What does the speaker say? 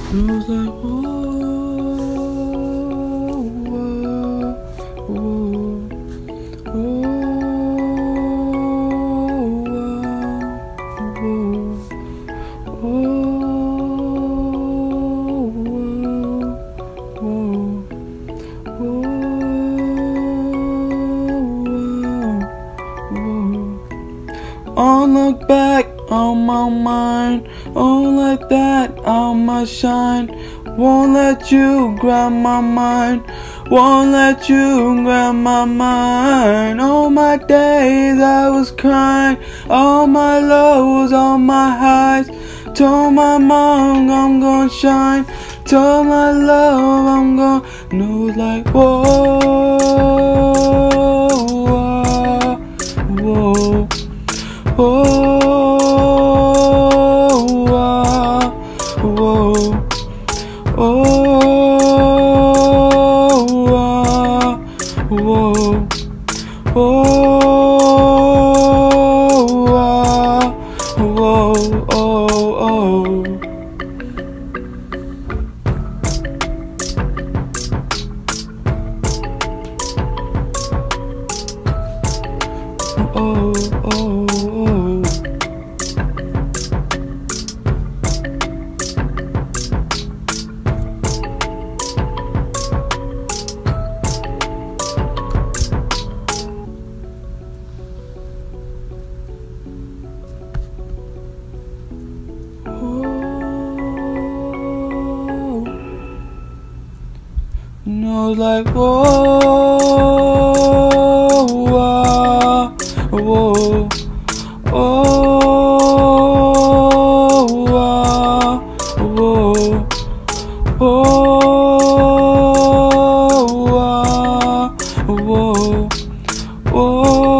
Knows like whoa, whoa, won't look back on my mind, won't let that on my shine. Won't let you grab my mind, won't let you grab my mind. All my days I was crying, all my lows, all my highs. Told my mom I'm gonna shine, told my love I'm gonna know like whoa, whoa, whoa, whoa, knows like whoa, whoa, whoa, whoa, whoa.